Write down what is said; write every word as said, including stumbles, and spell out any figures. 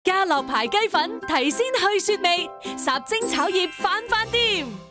家樂牌雞粉提鮮去雪味，霎蒸炒葉翻翻掂。